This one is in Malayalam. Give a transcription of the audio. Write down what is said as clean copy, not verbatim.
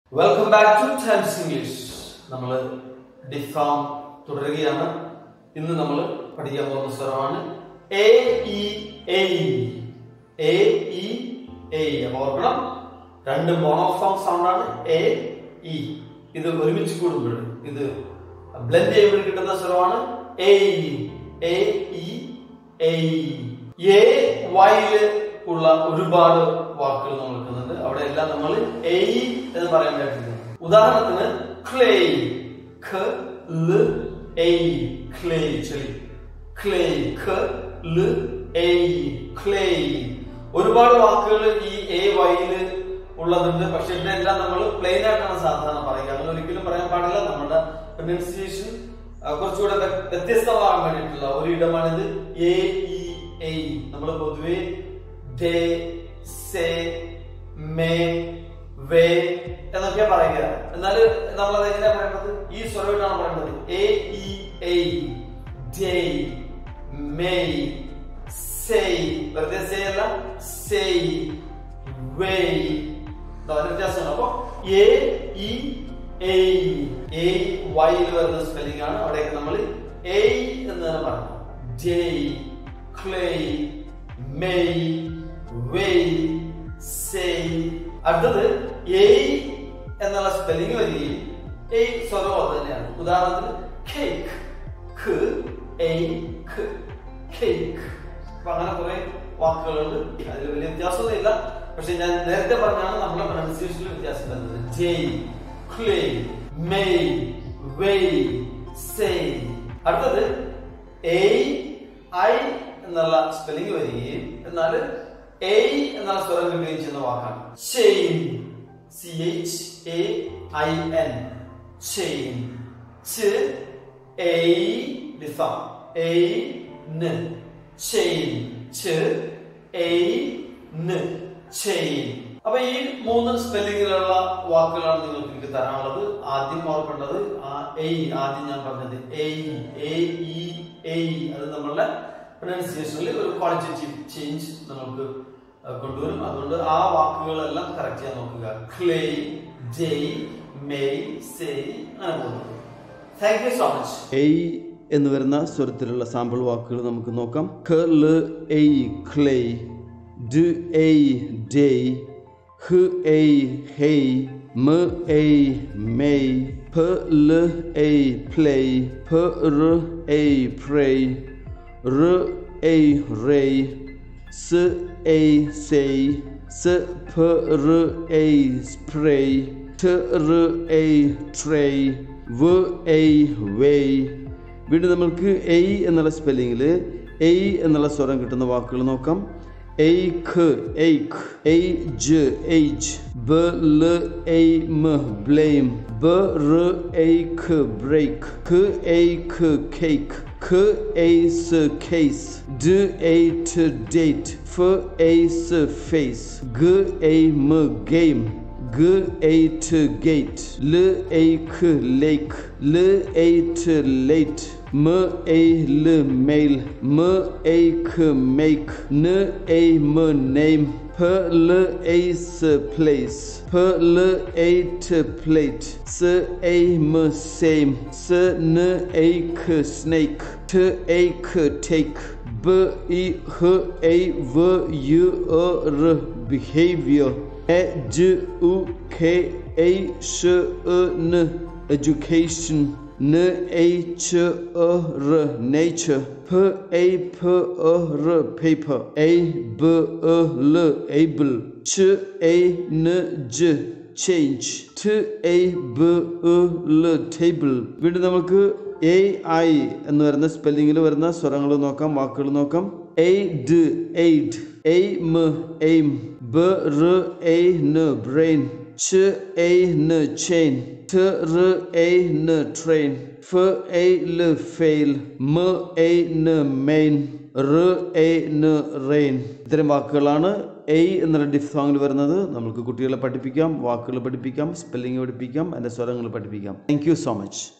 Welcome back to Times English. നമ്മൾ ഡിഫാം തുടരുകയാണ്. ഇന്ന് നമ്മൾ പഠിക്കാൻ പോകുന്ന സ്വരമാണ് എ ഇ എ. എ ഇ എ. ഓർക്കണം, രണ്ട് മോണോഫോം സൗണ്ട് ആണ് എ ഇ. ഇത് ഒരുമിച്ച് കൂടുമ്പോൾ ഇത് ബ്ലെൻഡ് ചെയ്യുമ്പോൾ കിട്ടുന്ന സ്വരമാണ് എ എ ഇ എ. എ വൈയില് ഉള്ള ഒരുപാട് വാക്കുകൾ നമ്മൾ എടുക്കുന്നുണ്ട്. അവിടെ എല്ലാം നമ്മൾ എ എന്ന് പറയാൻ പറ്റുന്നത്. ഉദാഹരണത്തിന് ക്ലേ, ഖ ല എ, ക്ലേ ചെളി. ക്ലേ, ഖ ല എ, ക്ലേ. ഒരുപാട് വാക്കുകൾ ഈ എ വൈയില് ഉള്ളതുണ്ട്. പക്ഷെ ഇതെല്ലാം നമ്മൾ പ്ലെയിൻ ആയിട്ടാണ് സാധാരണ പറയുക. അങ്ങനെ ഒരിക്കലും പറയാൻ പാടില്ല. നമ്മുടെ പ്രൊനൗൺസിയേഷൻ കുറച്ചുകൂടെ വ്യത്യസ്തമാകാൻ വേണ്ടിയിട്ടുള്ള ഒരു ഇടമാണിത്. എ ഇ എ. നമ്മൾ പൊതുവെ ഡേ, സേ, മേ, വേ എന്നൊക്കെ പറയുക. എന്നാൽ നമ്മൾ അതെങ്ങനെയാ പറയുന്നത്? ഈ സ്വരമായിട്ടാണ് പറയുന്നത്. എ ഇ എ, ഡേ, മേ, സേ. വെറുതെ സേ അല്ല, സേ, വേ. വ്യത്യാസമാണ്. അപ്പൊ എ ഇ എ. എ വൈയിൽ വരുന്ന സ്പെല്ലിംഗ് ആണ്. അവിടെയൊക്കെ നമ്മൾ എ എന്ന് തന്നെ പറഞ്ഞു. Day, clay, may, way, say. അടുത്തത് എ എന്നുള്ള സ്പെല്ലിംഗ് വരികയും എ സ്വരം അത് തന്നെയാണ്. ഉദാഹരണത്തിന് കേക്ക്, ഖ എ ഖ, കേക്ക്. അപ്പൊ അങ്ങനെ കുറെ വാക്കുകളുണ്ട്. അതിൽ വലിയ വ്യത്യാസമൊന്നും ഇല്ല. പക്ഷെ ഞാൻ നേരത്തെ പറഞ്ഞാണ് നമ്മുടെ പ്രൊനൗൺസിയേഷനിൽ വ്യത്യാസം വരുന്നത്. Jay, clay, may, way, say. അടുത്തത് എ ഐ എന്നുള്ള സ്പെല്ലിംഗ് വരികയും എന്നാൽ എ എന്നുള്ള സ്വരം കിട്ടുകയും ചെയ്യുന്ന വാക്കാണ് ചെയിൻ. CHAIN, chain. ച എ ഡിഫാം, എ ന, ചെയിൻ. ച എ ന, ചെയിൻ. അപ്പൊ ഈ മൂന്ന് സ്പെല്ലിങ്ങിലുള്ള വാക്കുകളാണ് നിങ്ങൾക്ക് എനിക്ക് തരാനുള്ളത്. ആദ്യം ഓർക്കേണ്ടത് ആ എ. ആദ്യം ഞാൻ പറഞ്ഞത് എ ഇ എ. അത് നമ്മളുടെ പ്രൊനൗൺസിയേഷനിൽ ഒരു ക്വാളിറ്റേറ്റീവ് ചേഞ്ച് നമുക്ക് കൊണ്ടുവരും. അതുകൊണ്ട് ആ വാക്കുകളെല്ലാം കറക്റ്റ് ചെയ്യാൻ നോക്കുക. ക്ലേ, ജെ, മേ, സേ, അങ്ങനെ പോകുന്നത്. Thank you so much. എ എന്ന് വരുന്ന സ്വരത്തിലുള്ള സാമ്പിൾ വാക്കുകൾ നമുക്ക് നോക്കാം. ഖ ല എ, ക്ലേ, ഡ എ, ഡേ, ഹ എ, ഹേ, മ എ, മേ, ഫ ല എ, പ്ലേ, ഫ ര എ, പ്രേ, ർ എ, റേ, സ് എ, സേ, സ് ഫ ർ എ, സ്പ്രേ, ട് ർ എ, ട്രേ, വ എ, വേ. വീണ്ടും നമുക്ക് എ എന്നുള്ള സ്പെല്ലിങ്ങിൽ എ എന്നുള്ള സ്വരം കിട്ടുന്ന വാക്കുകൾ നോക്കാം. എയ്ഖ്, എയ്ഖ്, എയ്ജ്, എയ്ജ്, ബ ല എയ്മ, ബ്ലെയിം, ബ ർ എയ്ഖ്, ബ്രേക്ക്, ഖ എയ്ഖ്, കേക്ക്, ഖ എയ്സ്, കേസ്, ഡ എയ്റ്റ്, ഡേറ്റ്, ഫ എയ്സ്, ഫേസ്, ഗ എയ്മ, ഗെയിം, ഗ എയ്റ്റ്, ഗേറ്റ്, ല എയ്ഖ്, ലേക്ക്, ല എയ്റ്റ്, ലേറ്റ്, മ എയ്ൽ, മെയിൽ, മ എയ്ഖ്, മേക്ക്, ന എയ്മ, നെയിം, ഫ ല എയ്സ്, പ്ലേസ്, ഫ ല എയ്റ്റ്, പ്ലേറ്റ്, സ എയ്മ, സെയിം, സ ന എയ്ഖ്, സ്നേക്ക്, ട് എയ്ഖ്, ടേക്ക്, ബ ഇ ഹ എ, വ യു എ ർ, ബിഹേവിയർ, എ ജ ഉ കെ എ ഷ എ ന, education, N H E R, nature, P A P E R, paper, A B E L, able, Ch A N J, change, T A B E L, table. വീണ്ടും നമുക്ക് എ ഐ എന്ന് വരുന്ന സ്പെല്ലിങ്ങിൽ വരുന്ന സ്വരങ്ങൾ നോക്കാം, വാക്കുകൾ നോക്കാം. എയ്ഡ്, എയ്ഡ്, എയ്മ, എയിം, ബ ർ എ ന, brain, ch a n, chain, t r a n, train, f a l, fail, m a n, main, r a n, rain. ഇത്തരം വാക്കുകളാണ് എ എന്നുള്ള ഡിഫ്തോങ്ങിൽ വരുന്നത്. നമുക്ക് കുട്ടികളെ പഠിപ്പിക്കാം, വാക്കുകൾ പഠിപ്പിക്കാം, സ്പെല്ലിംഗ് പഠിപ്പിക്കാം, അതിന്റെ സ്വരങ്ങൾ പഠിപ്പിക്കാം. Thank you so much.